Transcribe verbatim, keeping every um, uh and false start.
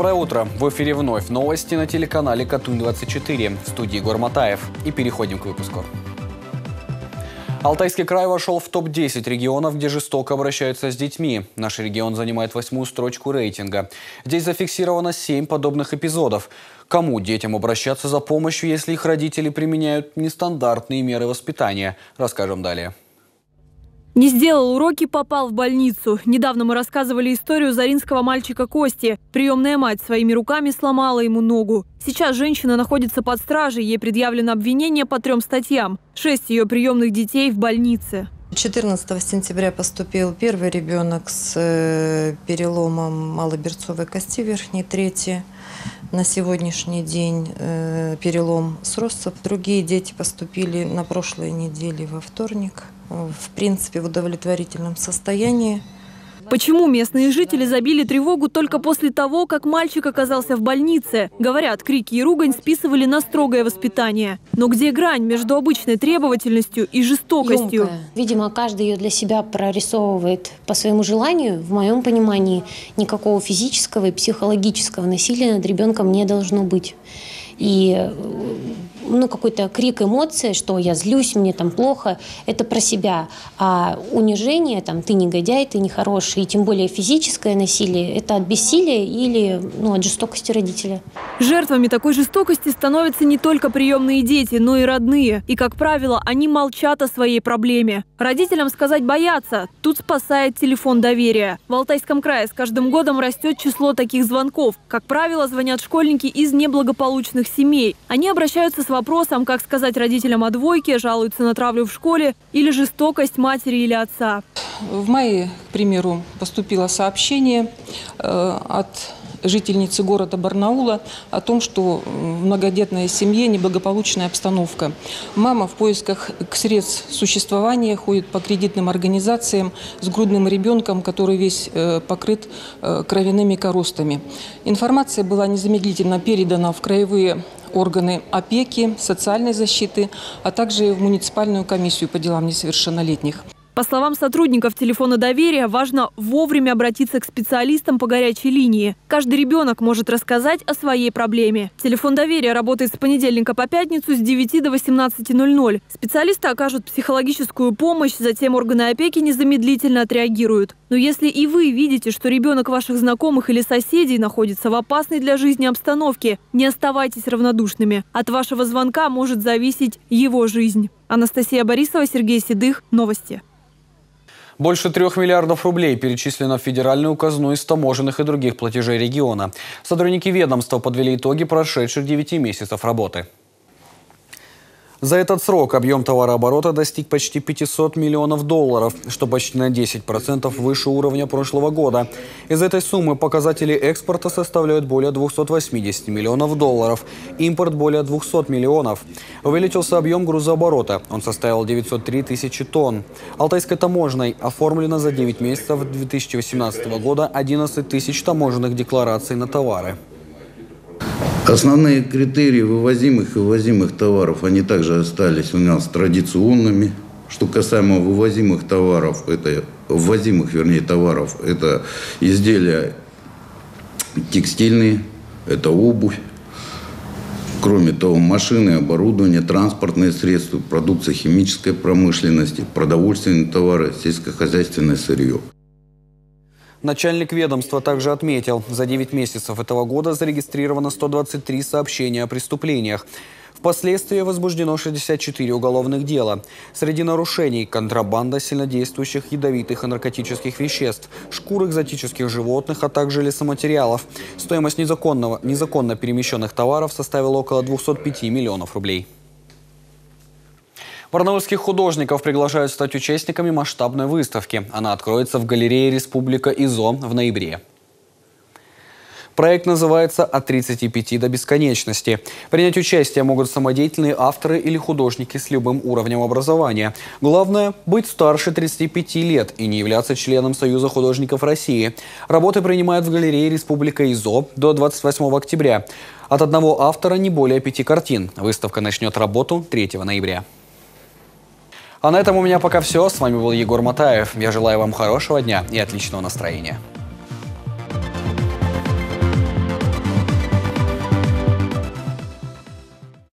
Доброе утро! В эфире вновь новости на телеканале Катунь двадцать четыре. В студии Егор Матаев. И переходим к выпуску. Алтайский край вошел в топ десять регионов, где жестоко обращаются с детьми. Наш регион занимает восьмую строчку рейтинга. Здесь зафиксировано семь подобных эпизодов. Кому детям обращаться за помощью, если их родители применяют нестандартные меры воспитания? Расскажем далее. Не сделал уроки, попал в больницу. Недавно мы рассказывали историю заринского мальчика Кости. Приемная мать своими руками сломала ему ногу. Сейчас женщина находится под стражей. Ей предъявлено обвинение по трем статьям. Шесть ее приемных детей в больнице. четырнадцатого сентября поступил первый ребенок с переломом малоберцовой кости верхней трети. На сегодняшний день э, перелом сросся. Другие дети поступили на прошлой неделе во вторник. В принципе, в удовлетворительном состоянии. Почему местные жители забили тревогу только после того, как мальчик оказался в больнице? Говорят, крики и ругань списывали на строгое воспитание. Но где грань между обычной требовательностью и жестокостью? Ёмкая. Видимо, каждый ее для себя прорисовывает по своему желанию. В моем понимании никакого физического и психологического насилия над ребенком не должно быть. И ну, какой-то крик эмоций, что я злюсь, мне там плохо, это про себя. А унижение, там, ты негодяй, ты нехороший, и тем более физическое насилие, это от бессилия или ну, от жестокости родителя. Жертвами такой жестокости становятся не только приемные дети, но и родные. И, как правило, они молчат о своей проблеме. Родителям сказать боятся. Тут спасает телефон доверия. В Алтайском крае с каждым годом растет число таких звонков. Как правило, звонят школьники из неблагополучных семей. Они обращаются с вопросом, как сказать родителям о двойке, жалуются на травлю в школе или жестокость матери или отца. В мае, к примеру, поступило сообщение э, от жительницы города Барнаула о том, что в многодетной семье неблагополучная обстановка. Мама в поисках средств существования ходит по кредитным организациям с грудным ребенком, который весь э, покрыт э, кровяными коростами. Информация была незамедлительно передана в краевые органы опеки, социальной защиты, а также в муниципальную комиссию по делам несовершеннолетних. По словам сотрудников телефона доверия, важно вовремя обратиться к специалистам по горячей линии. Каждый ребенок может рассказать о своей проблеме. Телефон доверия работает с понедельника по пятницу с девяти до восемнадцати ноль-ноль. Специалисты окажут психологическую помощь, затем органы опеки незамедлительно отреагируют. Но если и вы видите, что ребенок ваших знакомых или соседей находится в опасной для жизни обстановке, не оставайтесь равнодушными. От вашего звонка может зависеть его жизнь. Анастасия Борисова, Сергей Седых. Новости. Больше трех миллиардов рублей перечислено в федеральную казну из таможенных и других платежей региона. Сотрудники ведомства подвели итоги прошедших девяти месяцев работы. За этот срок объем товарооборота достиг почти пятисот миллионов долларов, что почти на десять процентов выше уровня прошлого года. Из этой суммы показатели экспорта составляют более двухсот восьмидесяти миллионов долларов, импорт более двухсот миллионов. Увеличился объем грузооборота, он составил девятьсот три тысячи тонн. Алтайской таможенной оформлено за девять месяцев две тысячи восемнадцатого года одиннадцать тысяч таможенных деклараций на товары. Основные критерии вывозимых и ввозимых товаров, они также остались у нас традиционными. Что касаемо вывозимых товаров, это ввозимых, вернее, товаров, это изделия текстильные, это обувь. Кроме того, машины, оборудование, транспортные средства, продукция химической промышленности, продовольственные товары, сельскохозяйственное сырье. Начальник ведомства также отметил, за девять месяцев этого года зарегистрировано сто двадцать три сообщения о преступлениях. Впоследствии возбуждено шестьдесят четыре уголовных дела. Среди нарушений – контрабанда сильнодействующих ядовитых и наркотических веществ, шкур экзотических животных, а также лесоматериалов. Стоимость незаконного, незаконно перемещенных товаров составила около двухсот пяти миллионов рублей. Барнаульских художников приглашают стать участниками масштабной выставки. Она откроется в галерее «Республика ИЗО» в ноябре. Проект называется «От тридцати пяти до бесконечности». Принять участие могут самодеятельные авторы или художники с любым уровнем образования. Главное – быть старше тридцати пяти лет и не являться членом Союза художников России. Работы принимают в галерее «Республика ИЗО» до двадцать восьмого октября. От одного автора не более пяти картин. Выставка начнет работу третьего ноября. А на этом у меня пока все. С вами был Егор Матаев. Я желаю вам хорошего дня и отличного настроения.